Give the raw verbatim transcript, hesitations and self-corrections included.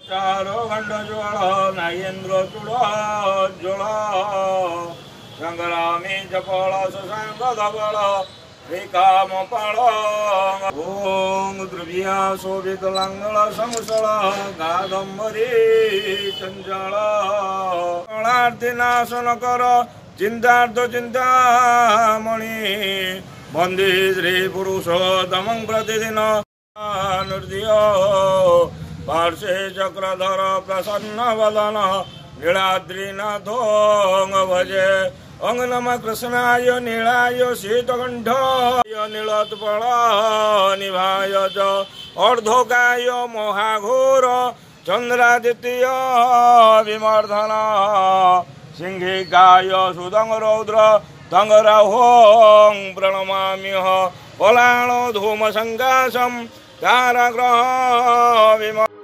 चारो खंड ज्वल नागेन्द्र चूड़ोज्वल संग्रामी चपल शशांक धवल श्रीकामपाल ओं द्रव्या शोभित लांगल संसल कादम्बरी चंचल कलार्ति नाशन कर चिंतार्थ चिंतामणि वंदे श्री पुरुषोत्तमं प्रतिदिन नृत्य पार्श्वे चक्रधर प्रसन्न वदन नीलाद्रीनाथ भजे अंग नम कृष्णाय नीलाय शीतकंठाय नीलोत्पल निभाय च अर्धोकाय महाघोर चंद्रादित्य विमर्दन सिंहिकाय सुदंग रौद्र तंगराहों प्रणमाम्यह पलाण धूम संकाशम तारग्रह विम